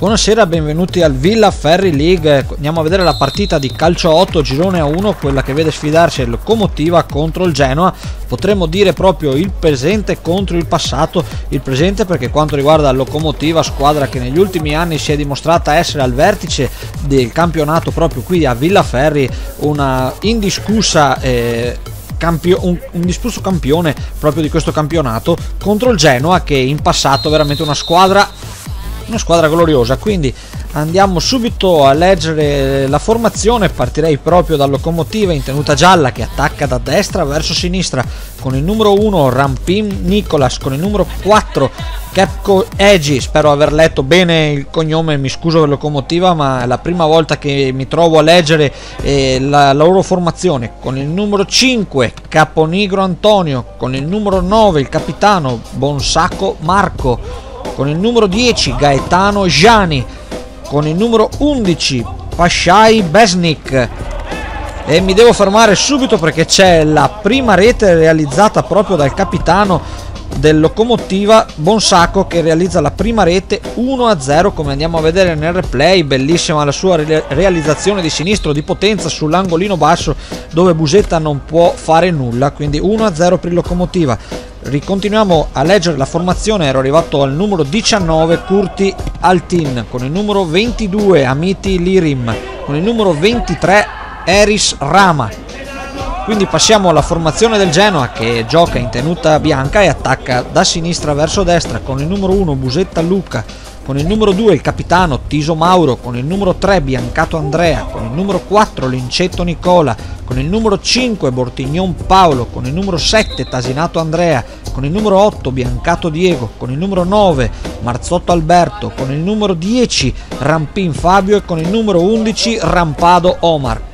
Buonasera, benvenuti al Villaferri League. Andiamo a vedere la partita di calcio 8 girone A1, quella che vede sfidarsi il Locomotiva contro il Genoa. Potremmo dire proprio il presente contro il passato. Il presente perché quanto riguarda il Locomotiva, squadra che negli ultimi anni si è dimostrata essere al vertice del campionato proprio qui a Villaferri, una indiscussa un indiscusso campione proprio di questo campionato, contro il Genoa che in passato è veramente una squadra gloriosa. Quindi andiamo subito a leggere la formazione. Partirei proprio dal Locomotiva in tenuta gialla, che attacca da destra verso sinistra con il numero 1 Rampin Nicolas, con il numero 4 Kepko Egi. Spero aver letto bene il cognome, mi scuso per Locomotiva, ma è la prima volta che mi trovo a leggere la loro formazione. Con il numero 5 Caponigro Antonio, con il numero 9 il capitano Bonsacco Marco, con il numero 10 Gaetano Gianni, con il numero 11 Pashai Besnik. E mi devo fermare subito perché c'è la prima rete realizzata proprio dal capitano del Locomotiva Bonsacco, che realizza la prima rete 1-0, come andiamo a vedere nel replay. Bellissima la sua realizzazione di sinistro di potenza sull'angolino basso dove Busetta non può fare nulla, quindi 1-0 per il Locomotiva. Ricontinuiamo a leggere la formazione. Ero arrivato al numero 19 Curti Altin, con il numero 22 Amiti Lirim, con il numero 23 Eris Rama. Quindi passiamo alla formazione del Genoa, che gioca in tenuta bianca e attacca da sinistra verso destra con il numero 1 Busetta Luca, con il numero 2 il capitano Tiso Mauro, con il numero 3 Biancato Andrea, con il numero 4 Lincetto Nicola, con il numero 5 Bortignon Paolo, con il numero 7 Tasinato Andrea, con il numero 8 Biancato Diego, con il numero 9 Marzotto Alberto, con il numero 10 Rampin Fabio e con il numero 11 Rampado Omar.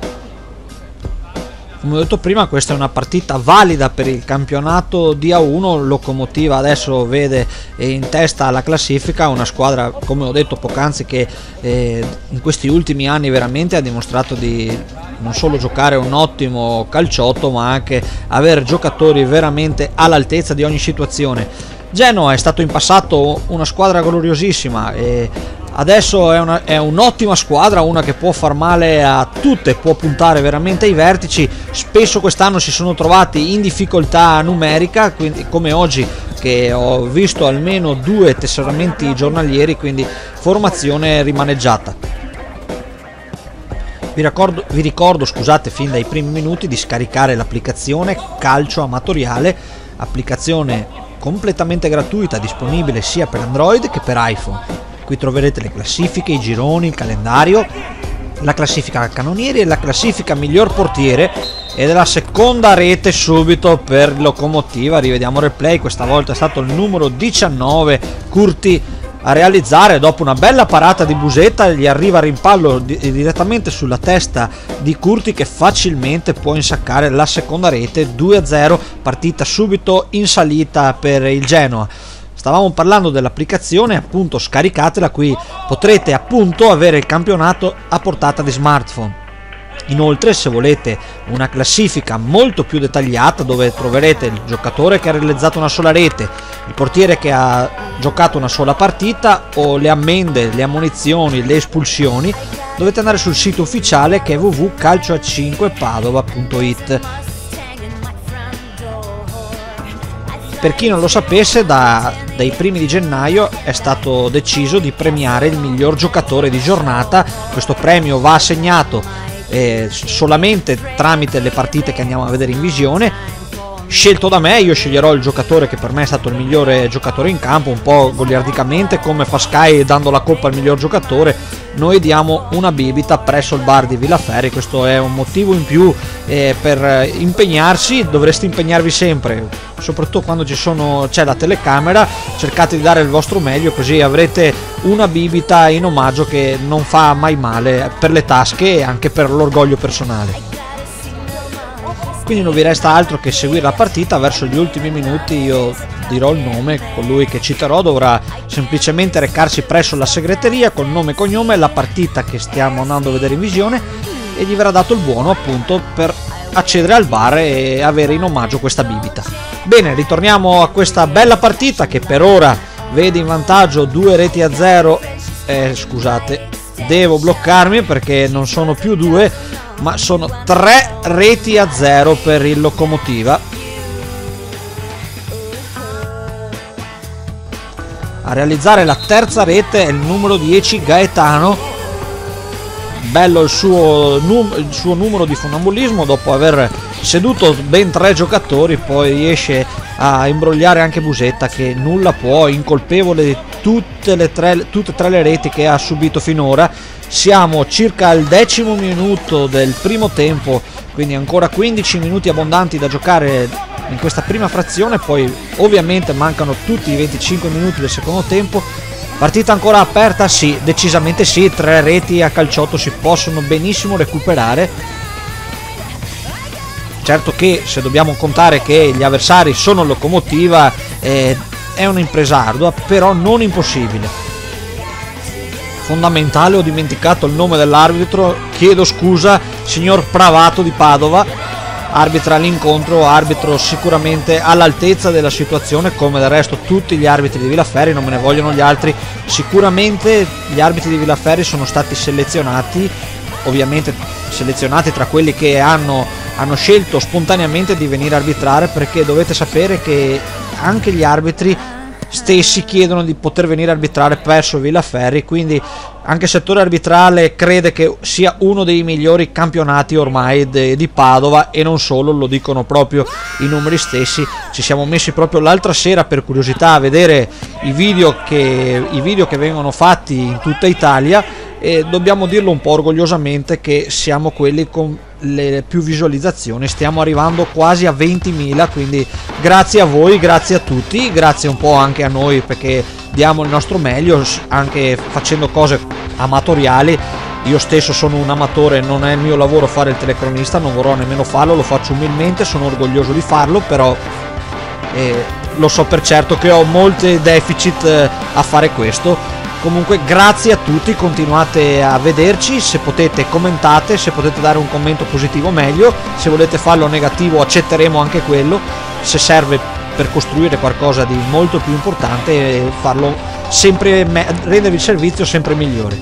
Come ho detto prima, questa è una partita valida per il campionato di A1. Locomotiva adesso vede in testa alla classifica, una squadra, come ho detto poc'anzi, che in questi ultimi anni veramente ha dimostrato di non solo giocare un ottimo calciotto, ma anche avere giocatori veramente all'altezza di ogni situazione. Genoa è stato in passato una squadra gloriosissima e adesso è un'ottima squadra, una che può far male a tutte, può puntare veramente ai vertici. Spesso quest'anno si sono trovati in difficoltà numerica, quindi, come oggi che ho visto almeno 2 tesseramenti giornalieri, quindi formazione rimaneggiata. Vi ricordo, scusate, fin dai primi minuti di scaricare l'applicazione Calcio Amatoriale, applicazione completamente gratuita, disponibile sia per Android che per iPhone. Qui troverete le classifiche, i gironi, il calendario, la classifica cannonieri e la classifica miglior portiere, ed è la seconda rete subito per Locomotiva. Rivediamo il replay, questa volta è stato il numero 19 Curti a realizzare. Dopo una bella parata di Busetta gli arriva a rimpallo direttamente sulla testa di Curti, che facilmente può insaccare la seconda rete. 2-0, partita subito in salita per il Genoa. Stavamo parlando dell'applicazione, appunto scaricatela, qui potrete appunto avere il campionato a portata di smartphone. Inoltre, se volete una classifica molto più dettagliata, dove troverete il giocatore che ha realizzato una sola rete, il portiere che ha giocato una sola partita, o le ammende, le ammonizioni, le espulsioni, dovete andare sul sito ufficiale che è www.calcioa5padova.it. Per chi non lo sapesse, dai primi di gennaio è stato deciso di premiare il miglior giocatore di giornata. Questo premio va assegnato solamente tramite le partite che andiamo a vedere in visione, scelto da me. Io sceglierò il giocatore che per me è stato il migliore giocatore in campo, un po' goliardicamente come fa Sky dando la coppa al miglior giocatore. Noi diamo una bibita presso il bar di Villaferri, questo è un motivo in più per impegnarsi. Dovreste impegnarvi sempre, soprattutto quando c'è la telecamera. Cercate di dare il vostro meglio, così avrete una bibita in omaggio che non fa mai male per le tasche e anche per l'orgoglio personale. Quindi non vi resta altro che seguire la partita. Verso gli ultimi minuti io dirò il nome, colui che citerò dovrà semplicemente recarsi presso la segreteria col nome e cognome, la partita che stiamo andando a vedere in visione, e gli verrà dato il buono appunto per accedere al bar e avere in omaggio questa bibita. Bene, ritorniamo a questa bella partita che per ora vede in vantaggio 2-0 scusate, devo bloccarmi perché non sono più 2 ma sono 3 reti a 0 per il Lokomotiva. A realizzare la terza rete è il numero 10 Gaetano. Bello il suo numero di funambulismo, dopo aver seduto ben 3 giocatori poi riesce a imbrogliare anche Busetta, che nulla può, incolpevole di tutte e tre le reti che ha subito finora. Siamo circa al 10° minuto del primo tempo, quindi ancora 15 minuti abbondanti da giocare in questa prima frazione, poi ovviamente mancano tutti i 25 minuti del secondo tempo. Partita ancora aperta? Sì, decisamente sì, 3 reti a calciotto si possono benissimo recuperare. Certo che se dobbiamo contare che gli avversari sono Lokomotiva è un'impresa ardua, però non impossibile. Fondamentale, ho dimenticato il nome dell'arbitro, chiedo scusa, signor Pravato di Padova, arbitra l'incontro, arbitro sicuramente all'altezza della situazione, come del resto tutti gli arbitri di Villaferri, non me ne vogliono gli altri. Sicuramente gli arbitri di Villaferri sono stati selezionati, ovviamente selezionati tra quelli che hanno scelto spontaneamente di venire a arbitrare, perché dovete sapere che anche gli arbitri stessi chiedono di poter venire a arbitrare presso Villaferri, quindi anche il settore arbitrale crede che sia uno dei migliori campionati ormai di Padova, e non solo, lo dicono proprio i numeri stessi. Ci siamo messi proprio l'altra sera per curiosità a vedere i video che vengono fatti in tutta Italia, e dobbiamo dirlo un po' orgogliosamente che siamo quelli con le più visualizzazioni, stiamo arrivando quasi a 20.000, quindi grazie a voi, grazie a tutti, grazie un po' anche a noi, perché diamo il nostro meglio anche facendo cose amatoriali. Io stesso sono un amatore, non è il mio lavoro fare il telecronista, non vorrò nemmeno farlo, lo faccio umilmente, sono orgoglioso di farlo, però lo so per certo che ho molti deficit a fare questo. Comunque grazie a tutti, continuate a vederci, se potete commentate, se potete dare un commento positivo meglio, se volete farlo negativo accetteremo anche quello, se serve per costruire qualcosa di molto più importante e farlo sempre, rendervi il servizio sempre migliore.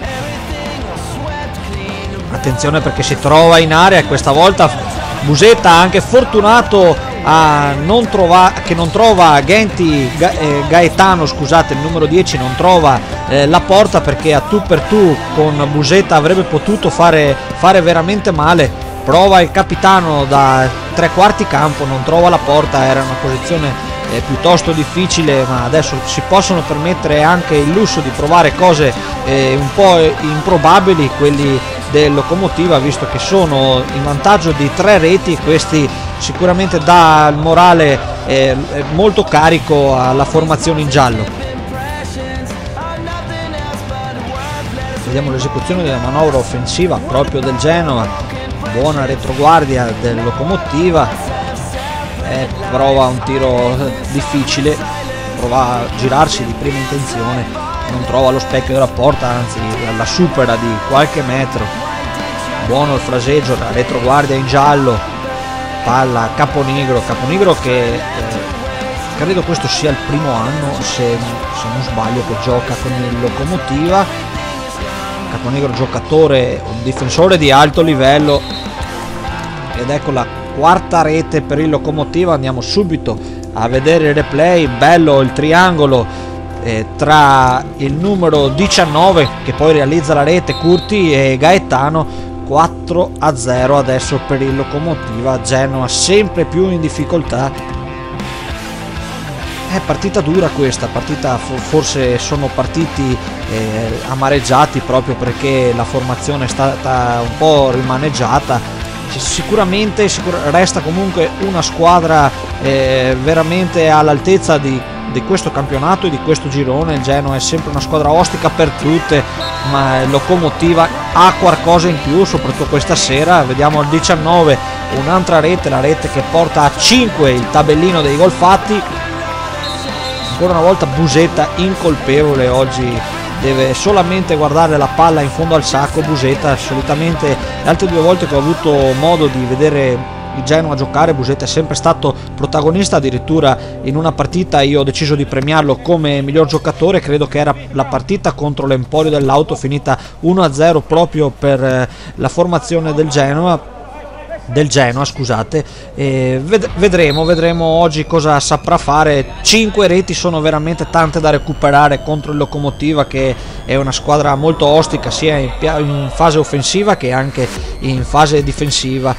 Attenzione perché si trova in area e questa volta Busetta, anche fortunato che non trova Gaetano, scusate, il numero 10 non trova la porta, perché a tu per tu con Busetta avrebbe potuto fare veramente male. Prova il capitano da 3/4 campo, non trova la porta, era una posizione piuttosto difficile, ma adesso si possono permettere anche il lusso di provare cose un po' improbabili, quelli del Lokomotiva, visto che sono in vantaggio di 3 reti. Questi sicuramente dà il morale molto carico alla formazione in giallo. Vediamo l'esecuzione della manovra offensiva proprio del Genoa, buona retroguardia del Lokomotiva, prova un tiro difficile, prova a girarsi di prima intenzione, non trova lo specchio della porta, anzi la supera di qualche metro. Buono il fraseggio, la retroguardia in giallo, palla Caponigro che credo questo sia il primo anno, se non sbaglio, che gioca con il Lokomotiva. Caponigro, giocatore, un difensore di alto livello, ed ecco la quarta rete per il Lokomotiva. Andiamo subito a vedere il replay. Bello il triangolo tra il numero 19 che poi realizza la rete, Curti, e Gaetano. 4-0 adesso per il Lokomotiva. Genoa sempre più in difficoltà. È partita dura questa partita, forse sono partiti amareggiati proprio perché la formazione è stata un po' rimaneggiata. Sicuramente resta comunque una squadra veramente all'altezza di questo campionato e di questo girone. Il Genoa è sempre una squadra ostica per tutte, ma il Lokomotiva ha qualcosa in più, soprattutto questa sera. Vediamo il 19, un'altra rete, la rete che porta a 5 il tabellino dei gol fatti. Ancora una volta Busetta incolpevole, oggi deve solamente guardare la palla in fondo al sacco. Busetta, solitamente le altre 2 volte che ho avuto modo di vedere il Genoa a giocare. Busetta è sempre stato protagonista, addirittura in una partita io ho deciso di premiarlo come miglior giocatore, credo che era la partita contro l'Emporio dell'Auto finita 1-0 proprio per la formazione del Genoa, scusate. Vedremo oggi cosa saprà fare. 5 reti sono veramente tante da recuperare contro il Lokomotiva, che è una squadra molto ostica sia in fase offensiva che anche in fase difensiva.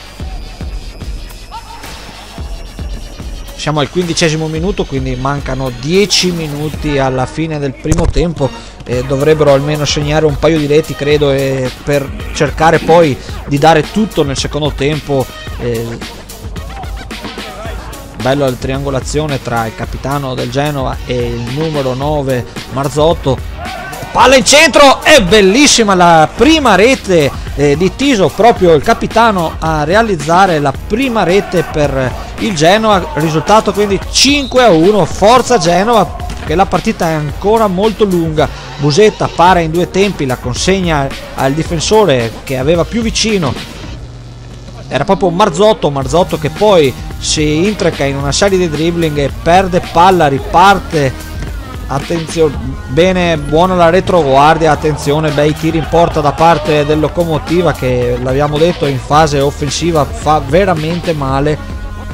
Siamo al 15° minuto, quindi mancano 10 minuti alla fine del primo tempo. Dovrebbero almeno segnare un paio di reti, credo, per cercare poi di dare tutto nel secondo tempo. Bello la triangolazione tra il capitano del Genoa e il numero 9 Marzotto. Palla in centro, è bellissima la prima rete di Tiso, proprio il capitano a realizzare la prima rete per il Genoa. Risultato quindi 5-1, forza Genoa, che la partita è ancora molto lunga. Busetta para in 2 tempi, la consegna al difensore che aveva più vicino, era proprio Marzotto che poi si intrica in una serie di dribbling e perde palla, riparte. Attenzione, bene, buona la retroguardia, attenzione, bei tiri in porta da parte del Lokomotiva, che l'abbiamo detto in fase offensiva fa veramente male.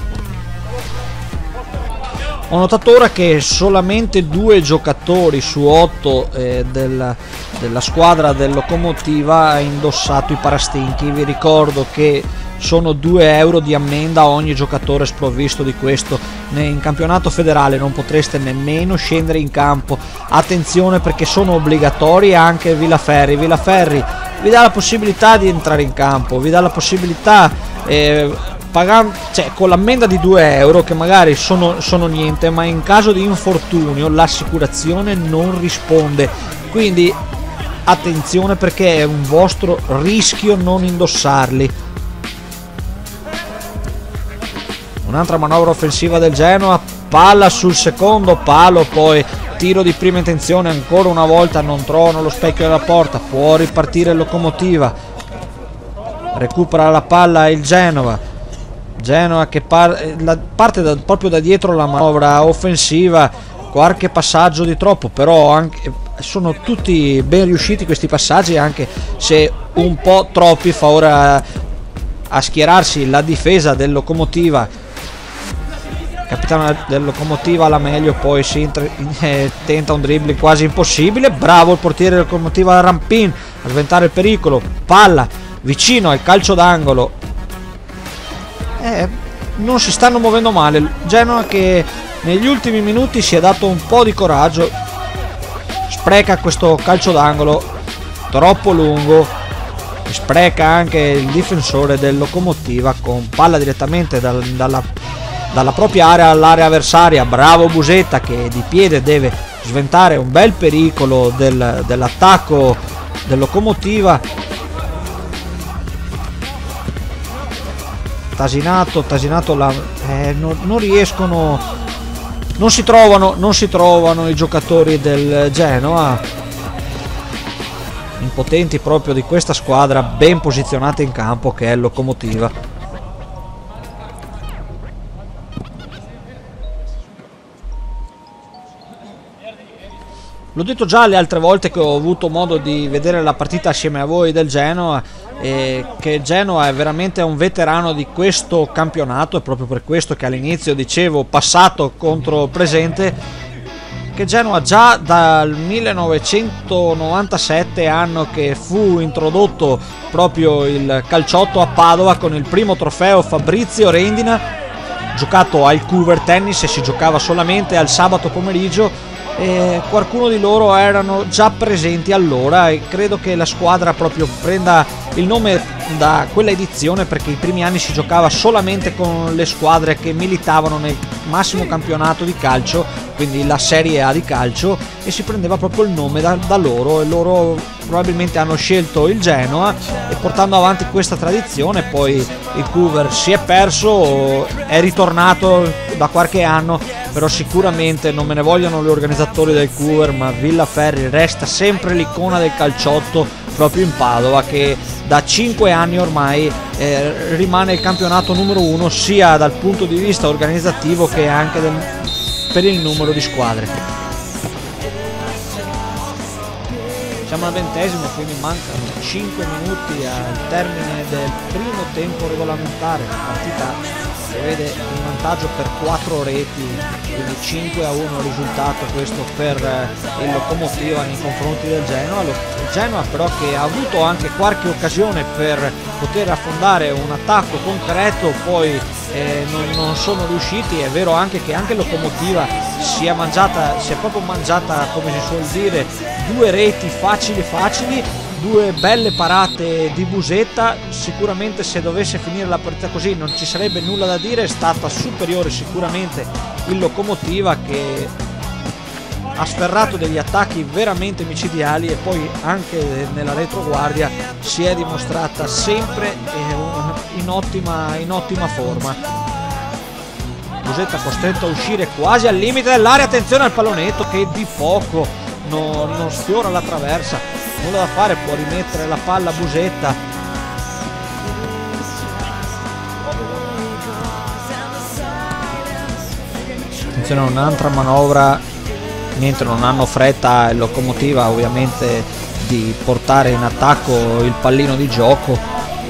Ho notato ora che solamente 2 giocatori su 8 della squadra del Lokomotiva ha indossato i parastinchi. Vi ricordo che sono 2 euro di ammenda a ogni giocatore sprovvisto di questo. In campionato federale non potreste nemmeno scendere in campo. Attenzione, perché sono obbligatori anche Villaferri vi dà la possibilità di entrare in campo, vi dà la possibilità pagando, cioè, con l'ammenda di 2 euro, che magari sono niente, ma in caso di infortunio l'assicurazione non risponde, quindi attenzione, perché è un vostro rischio non indossarli. Un'altra manovra offensiva del Genoa, palla sul secondo palo, poi tiro di prima intenzione, ancora una volta non trovano lo specchio della porta, può ripartire il Lokomotiva, recupera la palla il Genoa che parte proprio da dietro la manovra offensiva. Qualche passaggio di troppo, però anche, sono tutti ben riusciti questi passaggi, anche se un po' troppi. Fa ora a schierarsi la difesa del Lokomotiva, capitano del Lokomotiva alla meglio, poi si tenta un dribbling quasi impossibile. Bravo il portiere del Lokomotiva Rampin a sventare il pericolo, palla vicino al calcio d'angolo. Non si stanno muovendo male. Genoa che negli ultimi minuti si è dato un po' di coraggio, spreca questo calcio d'angolo troppo lungo, spreca anche il difensore del Lokomotiva con palla direttamente dalla propria area all'area avversaria. Bravo Busetta, che di piede deve sventare un bel pericolo dell'attacco del Lokomotiva. Tasinato non riescono, non si trovano i giocatori del Genoa, impotenti proprio di questa squadra ben posizionata in campo che è il Lokomotiva. L'ho detto già le altre volte che ho avuto modo di vedere la partita assieme a voi del Genoa, che Genoa è veramente un veterano di questo campionato, è proprio per questo che all'inizio dicevo passato contro presente, che Genoa già dal 1997, anno che fu introdotto proprio il calciotto a Padova con il primo trofeo Fabrizio Rendina, giocato al Couver Tennis, e si giocava solamente al sabato pomeriggio. Qualcuno di loro erano già presenti allora, e credo che la squadra proprio prenda il nome da quella edizione, perché i primi anni si giocava solamente con le squadre che militavano nel massimo campionato di calcio, quindi la Serie A di calcio, e si prendeva proprio il nome da loro, e loro probabilmente hanno scelto il Genoa, e portando avanti questa tradizione poi il Couver si è perso, è ritornato da qualche anno, però sicuramente non me ne vogliono gli organizzatori del Couver, ma Villaferri resta sempre l'icona del calciotto proprio in Padova, che da 5 anni ormai rimane il campionato numero 1 sia dal punto di vista organizzativo che anche per il numero di squadre. Siamo al 20°, quindi mancano 5 minuti al termine del primo tempo regolamentare. La partita vede in vantaggio per 4 reti, quindi 5-1 il risultato questo per il Lokomotiva nei confronti del Genoa. Il Genoa però che ha avuto anche qualche occasione per poter affondare un attacco concreto, poi non sono riusciti. È vero anche che anche il Lokomotiva si è proprio mangiata, come si suol dire, 2 reti facili, 2 belle parate di Busetta. Sicuramente se dovesse finire la partita così non ci sarebbe nulla da dire, è stata superiore sicuramente il Lokomotiva, che ha sferrato degli attacchi veramente micidiali e poi anche nella retroguardia si è dimostrata sempre in ottima forma. Busetta costretto a uscire quasi al limite dell'area, attenzione al pallonetto che di poco non sfiora la traversa, nulla da fare, può rimettere la palla a Busetta. Attenzione a un'altra manovra, mentre non hanno fretta il Lokomotiva ovviamente di portare in attacco il pallino di gioco.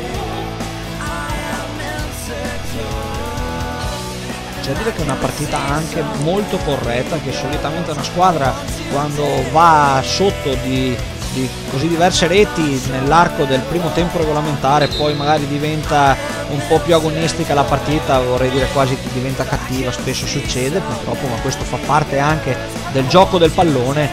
C'è da dire che è una partita anche molto corretta, che solitamente una squadra quando va sotto di così diverse reti nell'arco del primo tempo regolamentare poi magari diventa un po' più agonistica la partita, vorrei dire quasi diventa cattiva, spesso succede purtroppo, ma questo fa parte anche del gioco del pallone.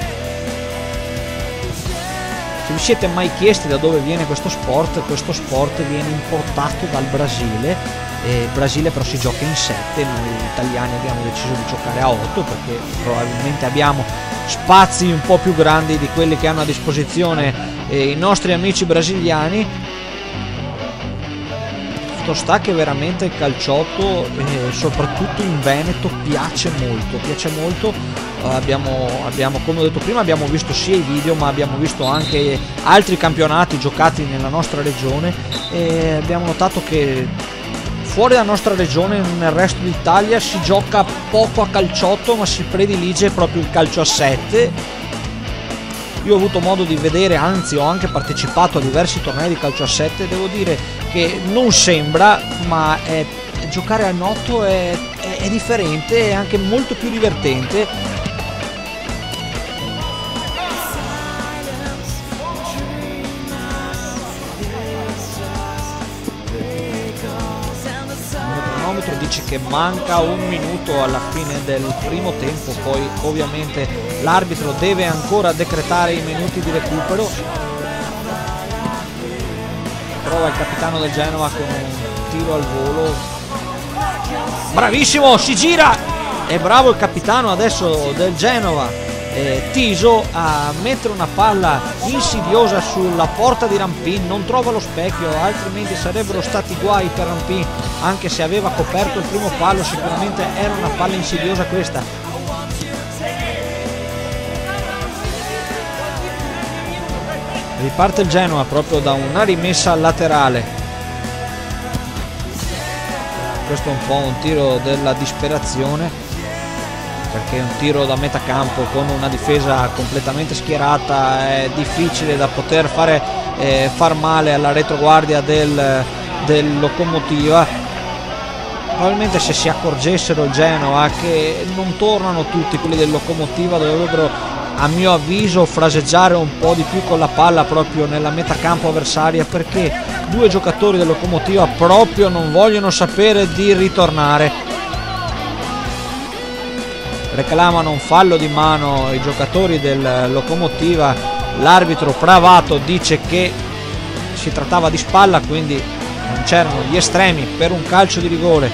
Se vi siete mai chiesti da dove viene questo sport viene importato dal Brasile. Il Brasile però si gioca in 7, noi italiani abbiamo deciso di giocare a 8 perché probabilmente abbiamo spazi un po' più grandi di quelli che hanno a disposizione i nostri amici brasiliani. Fatto sta che veramente il calciotto, soprattutto in Veneto, piace molto. Abbiamo, come ho detto prima, abbiamo visto sia i video ma abbiamo visto anche altri campionati giocati nella nostra regione e abbiamo notato che fuori dalla nostra regione, nel resto d'Italia, si gioca poco a calciotto, ma si predilige proprio il calcio a 7. Io ho avuto modo di vedere, anzi ho anche partecipato a diversi tornei di calcio a 7, devo dire che non sembra, ma giocare a 8 è differente, è anche molto più divertente. Dice che manca 1 minuto alla fine del primo tempo, poi ovviamente l'arbitro deve ancora decretare i minuti di recupero. Prova il capitano del Genoa con un tiro al volo, bravissimo, si gira, è bravo il capitano adesso del Genova, Tiso, a mettere una palla insidiosa sulla porta di Rampin. Non trova lo specchio, altrimenti sarebbero stati guai per Rampin, anche se aveva coperto il primo palo. Sicuramente era una palla insidiosa questa. Riparte il Genoa proprio da una rimessa laterale. Questo è un po' un tiro della disperazione, perché un tiro da metà campo con una difesa completamente schierata è difficile da poter far male alla retroguardia del Lokomotiva. Probabilmente se si accorgessero il Genoa che non tornano tutti quelli del Lokomotiva, dovrebbero, a mio avviso, fraseggiare un po' di più con la palla proprio nella metà campo avversaria, perché 2 giocatori del Lokomotiva proprio non vogliono sapere di ritornare. Reclamano un fallo di mano i giocatori del Lokomotiva, l'arbitro Pravato dice che si trattava di spalla, quindi non c'erano gli estremi per un calcio di rigore.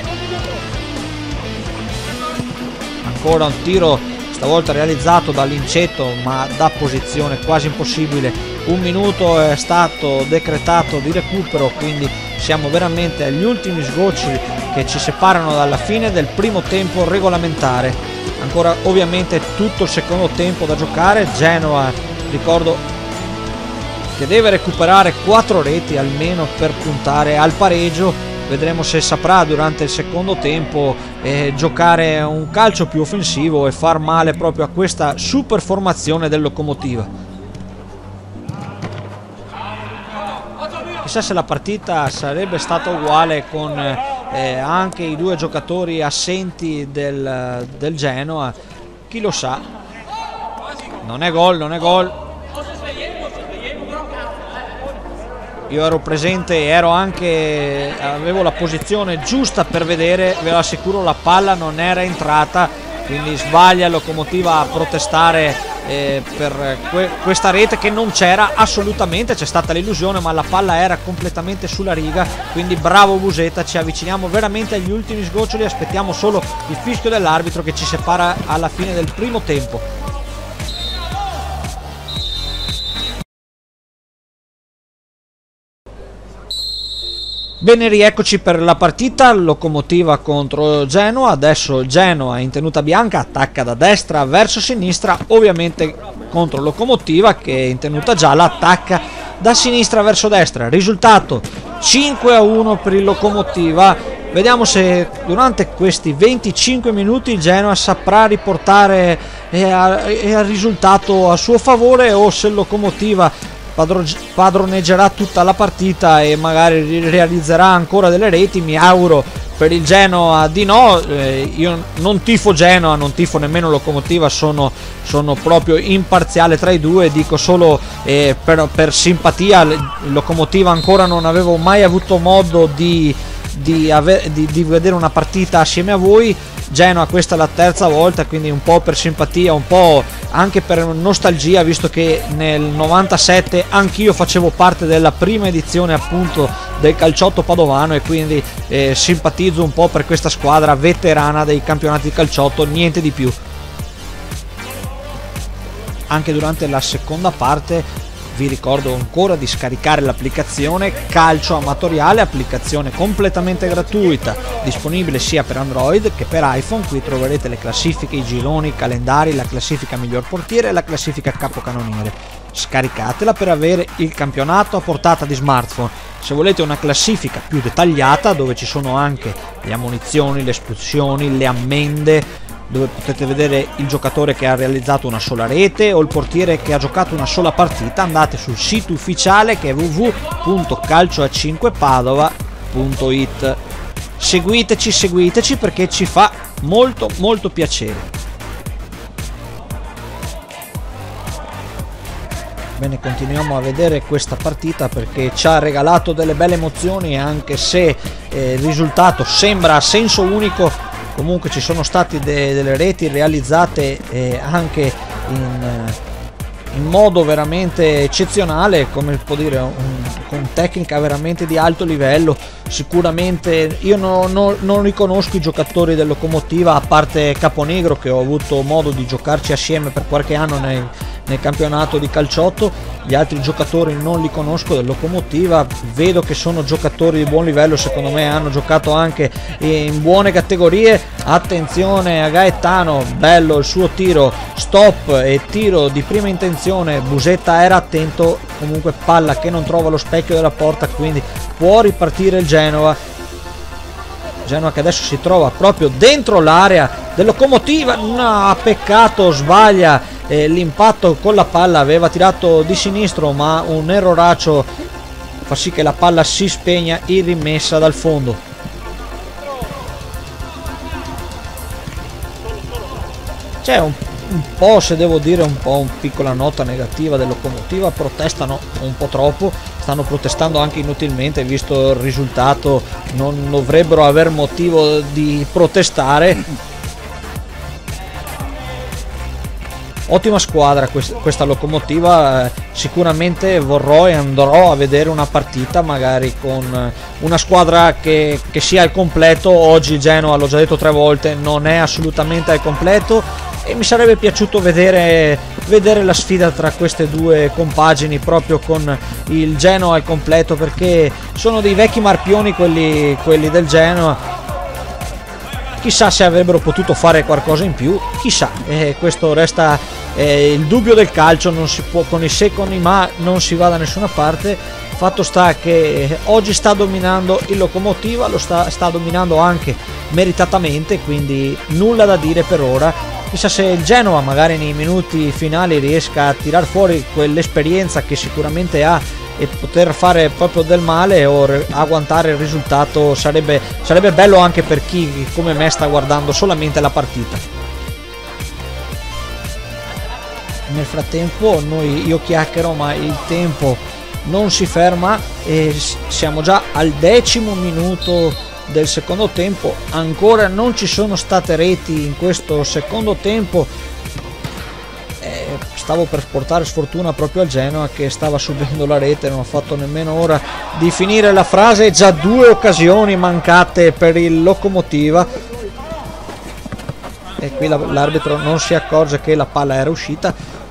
Ancora un tiro, stavolta realizzato da Lincetto ma da posizione quasi impossibile. 1 minuto è stato decretato di recupero, quindi siamo veramente agli ultimi sgocci che ci separano dalla fine del primo tempo regolamentare. Ancora ovviamente tutto il secondo tempo da giocare. Genoa, ricordo, che deve recuperare 4 reti almeno per puntare al pareggio. Vedremo se saprà durante il secondo tempo giocare un calcio più offensivo e far male proprio a questa super formazione del Lokomotiva. Chissà se la partita sarebbe stata uguale con anche i 2 giocatori assenti del Genoa, chi lo sa. Non è gol, non è gol. Io ero presente, avevo la posizione giusta per vedere, ve lo assicuro, la palla non era entrata, quindi sbaglia il Lokomotiva a protestare per questa rete che non c'era assolutamente. C'è stata l'illusione, ma la palla era completamente sulla riga, quindi bravo Buseta. Ci avviciniamo veramente agli ultimi sgoccioli, aspettiamo solo il fischio dell'arbitro che ci separa alla fine del primo tempo. Bene, rieccoci per la partita. Lokomotiva contro Genoa. Adesso Genoa in tenuta bianca attacca da destra verso sinistra, ovviamente contro Lokomotiva che in tenuta gialla attacca da sinistra verso destra. Risultato 5-1 per il Lokomotiva. Vediamo se durante questi 25 minuti il Genoa saprà riportare il risultato a suo favore o se il Lokomotiva padroneggerà tutta la partita e magari realizzerà ancora delle reti. Mi auguro per il Genoa di no. Io non tifo Genoa, non tifo nemmeno Lokomotiva, sono proprio imparziale tra i due, dico solo per simpatia. Il Lokomotiva ancora non avevo mai avuto modo di vedere una partita assieme a voi. Genoa questa è la terza volta, quindi un po' per simpatia, un po' anche per nostalgia, visto che nel 97 anch'io facevo parte della prima edizione appunto del calciotto padovano e quindi simpatizzo un po' per questa squadra veterana dei campionati di calciotto, niente di più. Anche durante la seconda parte vi ricordo ancora di scaricare l'applicazione Calcio Amatoriale, applicazione completamente gratuita, disponibile sia per Android che per iPhone. Qui troverete le classifiche, i gironi, i calendari, la classifica miglior portiere e la classifica capocannoniere. Scaricatela per avere il campionato a portata di smartphone. Se volete una classifica più dettagliata, dove ci sono anche le ammonizioni, le espulsioni, le ammende, dove potete vedere il giocatore che ha realizzato una sola rete o il portiere che ha giocato una sola partita, andate sul sito ufficiale che è www.calcioa5padova.it. seguiteci perché ci fa molto piacere. Bene, continuiamo a vedere questa partita perché ci ha regalato delle belle emozioni, anche se il risultato sembra a senso unico. Comunque ci sono state delle reti realizzate anche in modo veramente eccezionale, come può dire, con tecnica veramente di alto livello. Sicuramente io non riconosco i giocatori del Lokomotiva, a parte Caponegro che ho avuto modo di giocarci assieme per qualche anno nel campionato di calciotto. Gli altri giocatori non li conosco del Lokomotiva, vedo che sono giocatori di buon livello, secondo me hanno giocato anche in buone categorie. Attenzione a Gaetano, bello il suo tiro, stop e tiro di prima intenzione. Busetta era attento, comunque palla che non trova lo specchio della porta, quindi può ripartire il Genoa che adesso si trova proprio dentro l'area del Lokomotiva. No, peccato, sbaglia l'impatto con la palla, aveva tirato di sinistro ma un erroraccio fa sì che la palla si spegna in rimessa dal fondo. C'è un po', se devo dire, un po' una piccola nota negativa del Lokomotiva, protestano un po' troppo, stanno protestando anche inutilmente, visto il risultato non dovrebbero aver motivo di protestare. Ottima squadra questa Lokomotiva, sicuramente vorrò e andrò a vedere una partita magari con una squadra che sia al completo. Oggi Genoa, l'ho già detto 3 volte, non è assolutamente al completo e mi sarebbe piaciuto vedere la sfida tra queste due compagini, proprio con il Genoa al completo, perché sono dei vecchi marpioni quelli del Genoa. Chissà se avrebbero potuto fare qualcosa in più, chissà, questo resta il dubbio del calcio, non si può, con i se con i ma non si va da nessuna parte. Fatto sta che oggi sta dominando il Lokomotiv, lo sta dominando anche meritatamente, quindi nulla da dire per ora. Chissà se il Genoa magari nei minuti finali riesca a tirar fuori quell'esperienza che sicuramente ha e poter fare proprio del male o agguantare il risultato. Sarebbe bello anche per chi come me sta guardando solamente la partita. Nel frattempo io chiacchiero, ma il tempo non si ferma e siamo già al 10° minuto del secondo tempo. Ancora non ci sono state reti in questo secondo tempo. Stavo per portare sfortuna proprio al Genoa, che stava subendo la rete, non ho fatto nemmeno ora di finire la frase, già 2 occasioni mancate per il Lokomotiv. E qui l'arbitro non si accorge che la palla era uscita.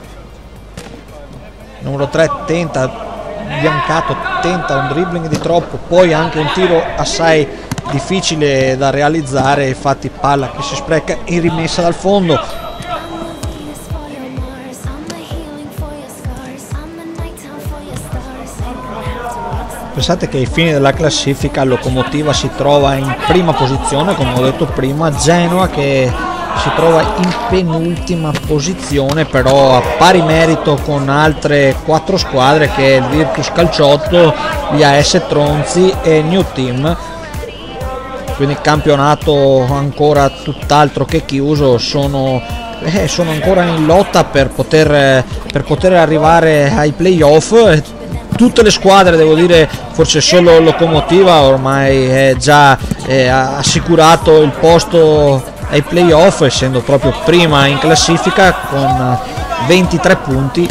Numero 3 tenta, Biancato tenta un dribbling di troppo, poi anche un tiro assai difficile da realizzare, infatti palla che si spreca in rimessa dal fondo. Pensate che ai fini della classifica il Lokomotiv si trova in prima posizione, come ho detto prima, Genoa che si trova in penultima posizione, però a pari merito con altre 4 squadre, che è il Virtus Calciotto, gli AS Tronzi e New Team. Quindi campionato ancora tutt'altro che chiuso, sono ancora in lotta per poter arrivare ai playoff. Tutte le squadre, devo dire, forse solo il Lokomotiv ormai è già assicurato il posto ai playoff, essendo proprio prima in classifica con 23 punti.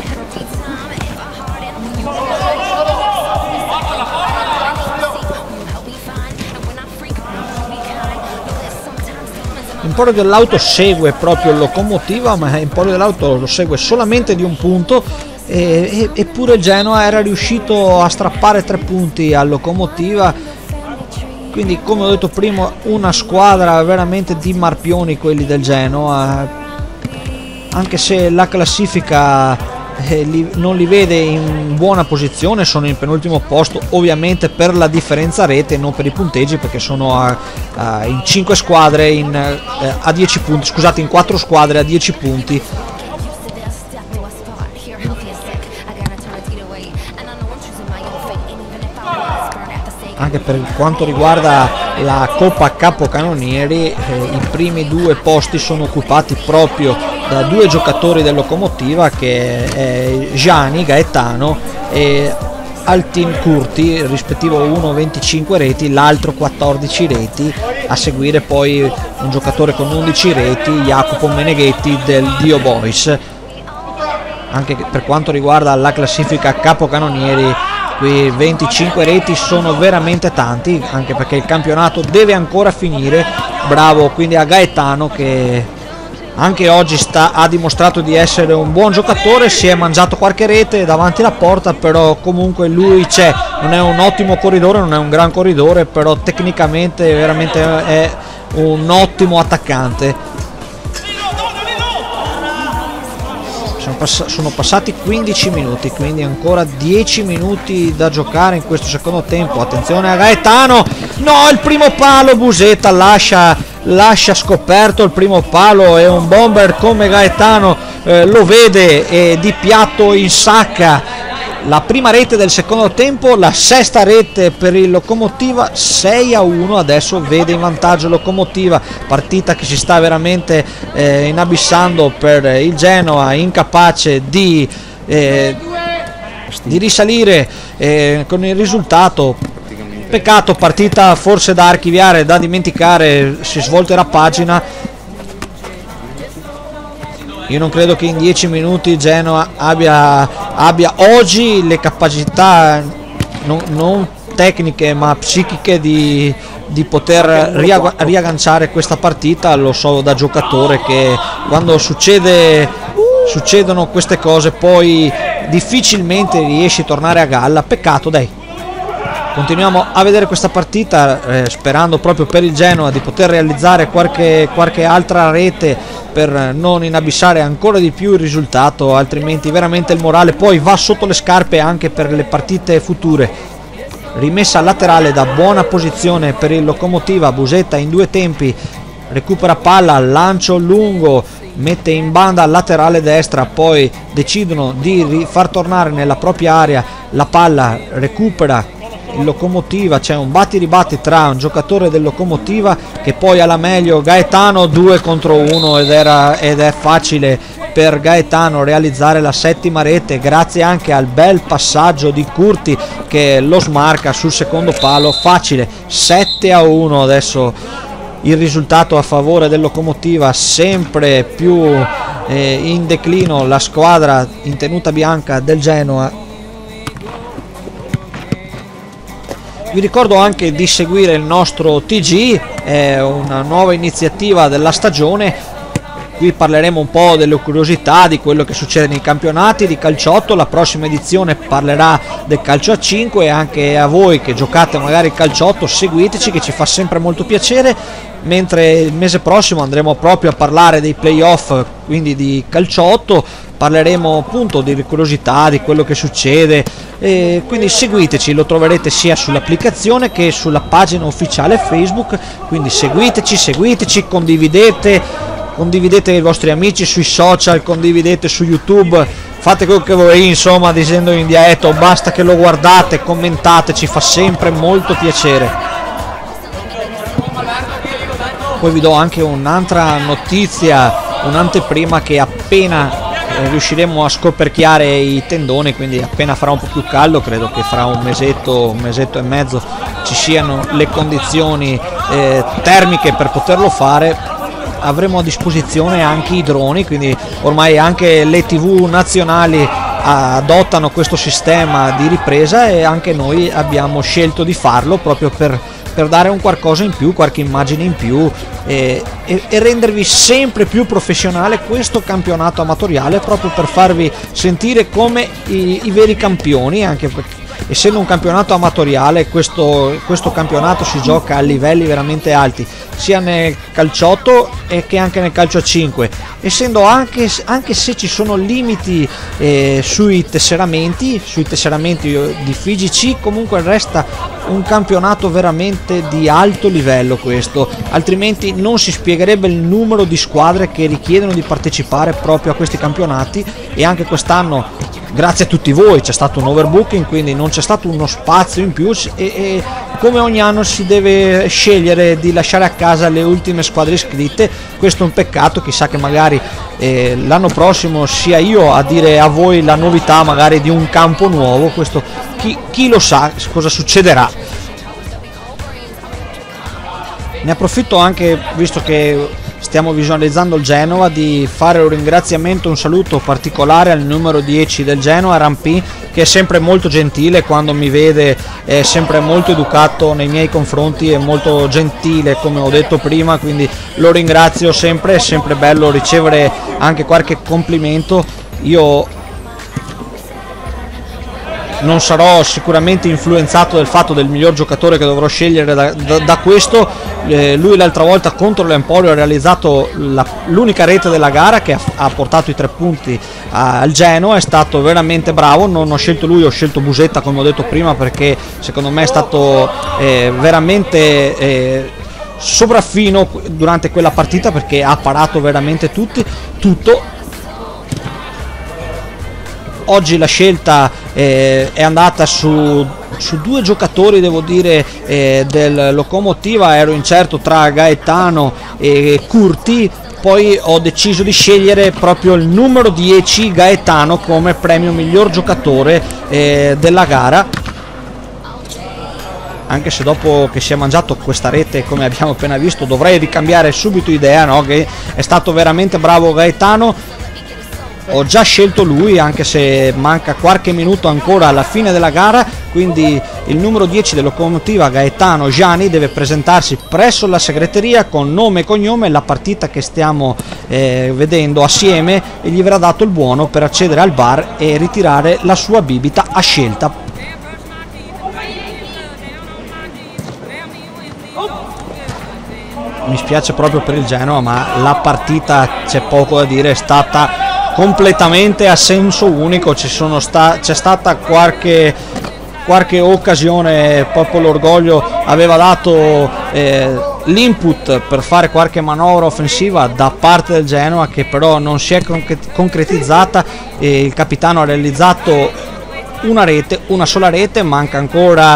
Emporio dell'Auto segue proprio il Lokomotiv, ma Emporio dell'Auto lo segue solamente di un punto. Eppure il Genoa era riuscito a strappare 3 punti al Lokomotiv, quindi come ho detto prima una squadra veramente di marpioni quelli del Genoa, anche se la classifica non li vede in buona posizione. Sono in penultimo posto ovviamente per la differenza rete, non per i punteggi, perché sono in 5 squadre a 10 punti, scusate, in 4 squadre a 10 punti. Anche per quanto riguarda la Coppa Capocannonieri, i primi 2 posti sono occupati proprio da 2 giocatori del Lokomotiv, che è Gianni Gaetano e Altin Curti, rispettivo uno 25 reti, l'altro 14 reti, a seguire poi un giocatore con 11 reti, Jacopo Meneghetti del Dio Boys. Anche per quanto riguarda la classifica capocannonieri, qui 25 reti sono veramente tanti, anche perché il campionato deve ancora finire. Bravo quindi a Gaetano, che anche oggi ha dimostrato di essere un buon giocatore. Si è mangiato qualche rete davanti alla porta, però comunque lui c'è. Non è un ottimo corridore, non è un gran corridore, però tecnicamente veramente è un ottimo attaccante. Sono passati 15 minuti, quindi ancora 10 minuti da giocare in questo secondo tempo. Attenzione a Gaetano, no, il primo palo, Busetta lascia scoperto il primo palo, e un bomber come Gaetano lo vede e di piatto insacca la prima rete del secondo tempo, la 6ª rete per il Lokomotiv. 6-1 adesso vede in vantaggio il Lokomotiv, partita che si sta veramente inabissando per il Genoa, incapace di risalire con il risultato. Peccato, partita forse da archiviare, da dimenticare, si svolterà pagina. Io non credo che in 10 minuti Genoa abbia oggi le capacità non tecniche ma psichiche di poter riagganciare questa partita. Lo so da giocatore che quando succedono queste cose poi difficilmente riesci a tornare a galla. Peccato, dai. Continuiamo a vedere questa partita sperando proprio per il Genoa di poter realizzare qualche altra rete per non inabissare ancora di più il risultato, altrimenti veramente il morale poi va sotto le scarpe anche per le partite future. Rimessa laterale da buona posizione per il Locomotiva, Busetta in due tempi, recupera palla, lancio lungo, mette in banda laterale destra, poi decidono di far tornare nella propria area la palla, recupera il Locomotiva, c'è un batti-ribatti tra un giocatore del Locomotiva che poi alla meglio Gaetano 2 contro 1 ed è facile per Gaetano realizzare la settima rete grazie anche al bel passaggio di Curti che lo smarca sul secondo palo, facile 7-1 adesso il risultato a favore del Locomotiva, sempre più in declino la squadra in tenuta bianca del Genoa. Vi ricordo anche di seguire il nostro TG, è una nuova iniziativa della stagione. Qui parleremo un po' delle curiosità di quello che succede nei campionati di calciotto. La prossima edizione parlerà del calcio a 5 e anche a voi che giocate magari il calciotto seguiteci, che ci fa sempre molto piacere, mentre il mese prossimo andremo proprio a parlare dei playoff, quindi di calciotto, parleremo appunto di curiosità, di quello che succede, e quindi seguiteci, lo troverete sia sull'applicazione che sulla pagina ufficiale Facebook, quindi seguiteci, condividete i vostri amici sui social, condividete su YouTube, fate quello che volete, insomma, dicendo in dialetto, basta che lo guardate, commentate, ci fa sempre molto piacere. Poi vi do anche un'altra notizia, un'anteprima, che appena riusciremo a scoperchiare i tendoni, quindi appena farà un po' più caldo, credo che fra un mesetto e mezzo ci siano le condizioni termiche per poterlo fare, avremo a disposizione anche i droni, quindi ormai anche le TV nazionali adottano questo sistema di ripresa e anche noi abbiamo scelto di farlo proprio per dare un qualcosa in più, qualche immagine in più e rendervi sempre più professionale questo campionato amatoriale, proprio per farvi sentire come i veri campioni, anche perché essendo un campionato amatoriale questo campionato si gioca a livelli veramente alti sia nel calciotto che anche nel calcio a 5, essendo anche se ci sono limiti sui tesseramenti di FIGC, comunque resta un campionato veramente di alto livello questo, altrimenti non si spiegherebbe il numero di squadre che richiedono di partecipare proprio a questi campionati. E anche quest'anno, grazie a tutti voi, c'è stato un overbooking, quindi non c'è stato uno spazio in più e come ogni anno si deve scegliere di lasciare a casa le ultime squadre iscritte. Questo è un peccato, chissà che magari l'anno prossimo sia io a dire a voi la novità magari di un campo nuovo, questo chi lo sa cosa succederà. Ne approfitto anche, visto che stiamo visualizzando il Genoa, di fare un ringraziamento, un saluto particolare al numero 10 del Genoa, Rampi, che è sempre molto gentile quando mi vede, è sempre molto educato nei miei confronti, è molto gentile come ho detto prima, quindi lo ringrazio sempre, è sempre bello ricevere anche qualche complimento. Io non sarò sicuramente influenzato dal fatto del miglior giocatore che dovrò scegliere da questo. Lui l'altra volta contro l'Emporio ha realizzato l'unica rete della gara che ha portato i 3 punti al Genoa, è stato veramente bravo. Non ho scelto lui, ho scelto Busetta come ho detto prima, perché secondo me è stato veramente sopraffino durante quella partita, perché ha parato veramente tutto. Oggi la scelta è andata su 2 giocatori, devo dire, del Locomotiva. Ero incerto tra Gaetano e Curti, poi ho deciso di scegliere proprio il numero 10 Gaetano come premio miglior giocatore della gara, anche se dopo che si è mangiato questa rete, come abbiamo appena visto, dovrei ricambiare subito idea, no? Che è stato veramente bravo Gaetano. Ho già scelto lui, anche se manca qualche minuto ancora alla fine della gara, quindi il numero 10 del Locomotiva, Gaetano Gianni, deve presentarsi presso la segreteria con nome e cognome, la partita che stiamo vedendo assieme, e gli verrà dato il buono per accedere al bar e ritirare la sua bibita a scelta. mi spiace proprio per il Genoa, ma la partita, c'è poco da dire, è stata completamente a senso unico. C'è stata qualche occasione, proprio l'orgoglio aveva dato l'input per fare qualche manovra offensiva da parte del Genoa, che però non si è concretizzata. Il capitano ha realizzato una sola rete, manca ancora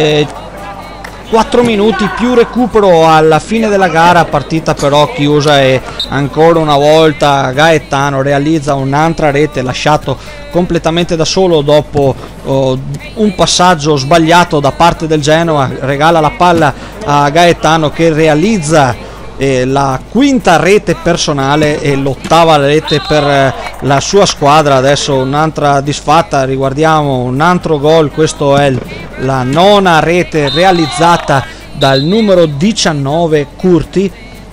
4 minuti più recupero alla fine della gara, partita però chiusa, e ancora una volta Gaetano realizza un'altra rete, lasciato completamente da solo dopo un passaggio sbagliato da parte del Genoa. Regala la palla a Gaetano, che realizza la quinta rete personale e l'8ª rete per la sua squadra. Adesso un'altra disfatta, riguardiamo un altro gol, questo è la 9ª rete realizzata dal numero 19 Curti.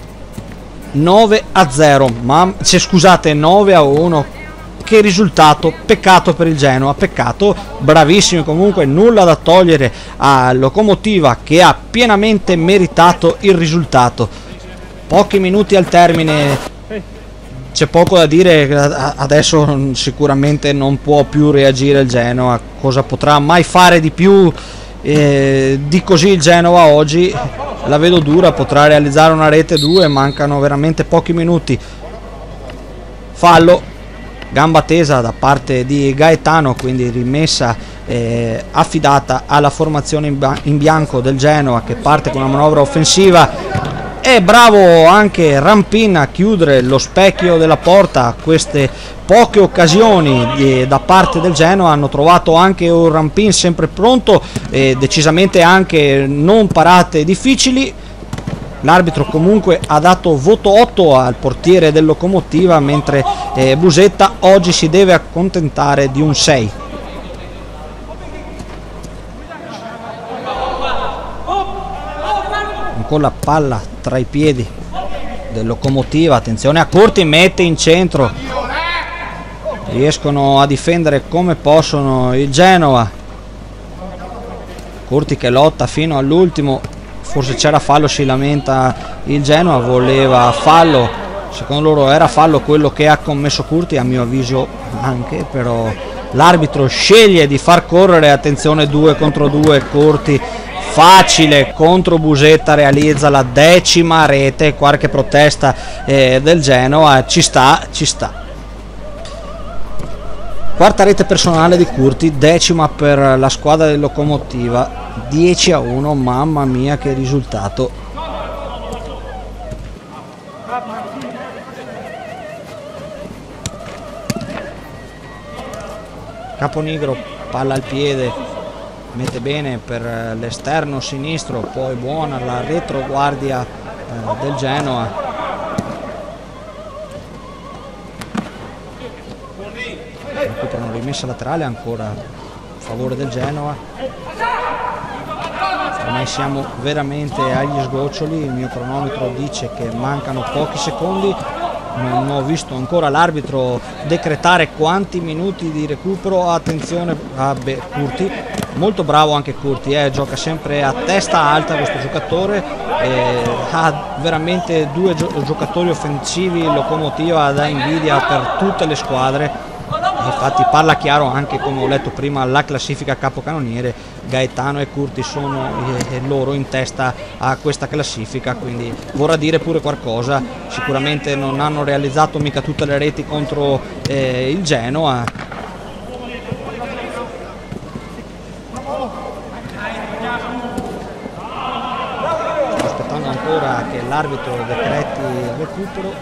9-0, scusate, 9-1. Che risultato, peccato per il Genoa, peccato. Bravissimi comunque, nulla da togliere a Locomotiva, che ha pienamente meritato il risultato. Pochi minuti al termine, c'è poco da dire. Adesso sicuramente non può più reagire il Genoa. Cosa potrà mai fare di più di così il Genoa oggi? La vedo dura, potrà realizzare una rete, 2, mancano veramente pochi minuti. Fallo, gamba tesa da parte di Gaetano, quindi rimessa affidata alla formazione in bianco del Genoa, che parte con una manovra offensiva. È bravo anche Rampin a chiudere lo specchio della porta. Queste poche occasioni da parte del Genoa hanno trovato anche un Rampin sempre pronto, decisamente anche non parate difficili. L'arbitro comunque ha dato voto 8 al portiere del Locomotiva, mentre Busetta oggi si deve accontentare di un 6. Con la palla tra i piedi del Locomotiva, attenzione a Curti, mette in centro, riescono a difendere come possono il Genoa. Curti che lotta fino all'ultimo, forse c'era fallo, si lamenta il Genoa, voleva fallo, secondo loro era fallo quello che ha commesso Curti, a mio avviso anche, però l'arbitro sceglie di far correre, attenzione 2 contro 2, Curti facile contro Busetta, realizza la 10ª rete. Qualche protesta del Genoa, ci sta. 4ª rete personale di Curti, 10ª per la squadra del Locomotiva, 10-1, mamma mia che risultato. Caponigro, palla al piede, mette bene per l'esterno sinistro, poi buona la retroguardia del Genoa. Recuperano rimessa laterale ancora a favore del Genoa. Ormai siamo veramente agli sgoccioli, il mio cronometro dice che mancano pochi secondi. Non ho visto ancora l'arbitro decretare quanti minuti di recupero. Attenzione a Curti, molto bravo anche Curti, gioca sempre a testa alta questo giocatore, ha veramente 2 giocatori offensivi. Locomotiva da invidia per tutte le squadre. Infatti parla chiaro anche, come ho letto prima, la classifica capocannoniere. Gaetano e Curti sono loro in testa a questa classifica, quindi vorrà dire pure qualcosa. Sicuramente non hanno realizzato mica tutte le reti contro il Genoa. Sto aspettando ancora che l'arbitro decreti il recupero,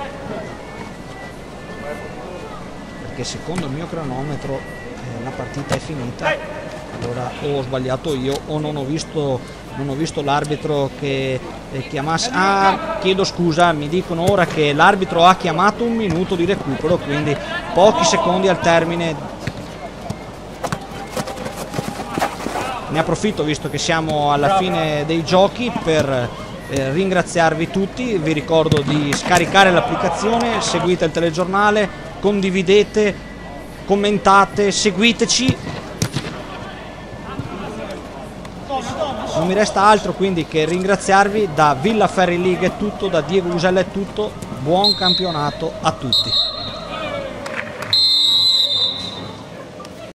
perché secondo il mio cronometro la partita è finita. Allora o ho sbagliato io o non ho visto l'arbitro che chiamasse. Chiedo scusa, mi dicono ora che l'arbitro ha chiamato 1 minuto di recupero, quindi pochi secondi al termine. Ne approfitto, visto che siamo alla fine dei giochi, per ringraziarvi tutti. Vi ricordo di scaricare l'applicazione, seguite il telegiornale, condividete, commentate, seguiteci. Non mi resta altro quindi che ringraziarvi. Da Villa Ferri League è tutto, da Diego Usella è tutto, buon campionato a tutti.